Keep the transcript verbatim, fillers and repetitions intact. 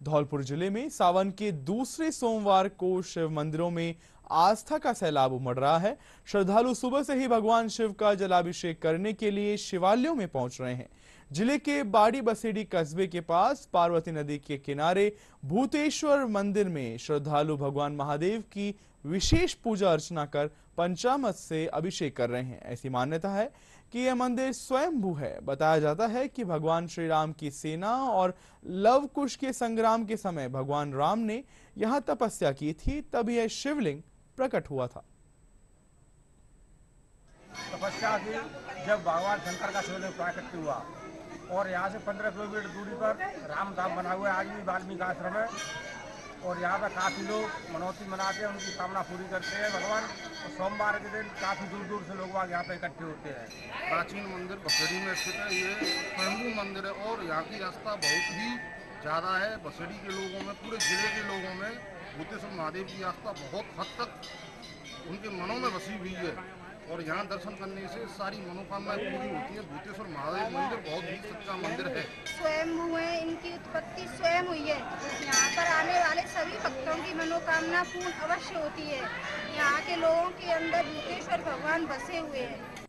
धौलपुर जिले में सावन के दूसरे सोमवार को शिव मंदिरों में आस्था का सैलाब उमड़ रहा है। श्रद्धालु सुबह से ही भगवान शिव का जलाभिषेक करने के लिए शिवालयों में पहुंच रहे हैं। जिले के बाड़ी बसेड़ी कस्बे के पास पार्वती नदी के किनारे भूतेश्वर मंदिर में श्रद्धालु भगवान महादेव की विशेष पूजा अर्चना कर पंचामृत से अभिषेक कर रहे हैं। ऐसी मान्यता है कि यह मंदिर स्वयंभू है। बताया जाता है कि भगवान श्री राम की सेना और लव कुश के संग्राम के समय भगवान राम ने यहां तपस्या की थी, तब यह शिवलिंग प्रकट हुआ था। तपस्या की जब भगवान शंकर का शिवलिंग प्राकट्य हुआ और यहाँ से पंद्रह किलोमीटर दूरी पर राम धाम बना हुआ है, आज भी वाल्मीकि आश्रम है और यहाँ पर काफ़ी लोग मनौती मनाते हैं, उनकी कामना पूरी करते हैं भगवान। और सोमवार के दिन काफ़ी दूर दूर से लोग वहाँ यहाँ पर इकट्ठे होते हैं। प्राचीन मंदिर बसेड़ी में स्थित है। ये स्वयंभू मंदिर है और यहाँ की आस्था बहुत ही ज़्यादा है। बसेड़ी के लोगों में, पूरे जिले के लोगों में भूतेश्वर महादेव की आस्था बहुत हद तक उनके मनों में बसी हुई है और यहाँ दर्शन करने से सारी मनोकामनाएं पूरी होती है। भूतेश्वर महादेव मंदिर बहुत ही सच्चा मंदिर है। स्वयंभू है, इनकी उत्पत्ति स्वयं हुई है। यहाँ पर आने वाले सभी भक्तों की मनोकामना पूर्ण अवश्य होती है। यहाँ के लोगों के अंदर भूतेश्वर भगवान बसे हुए हैं।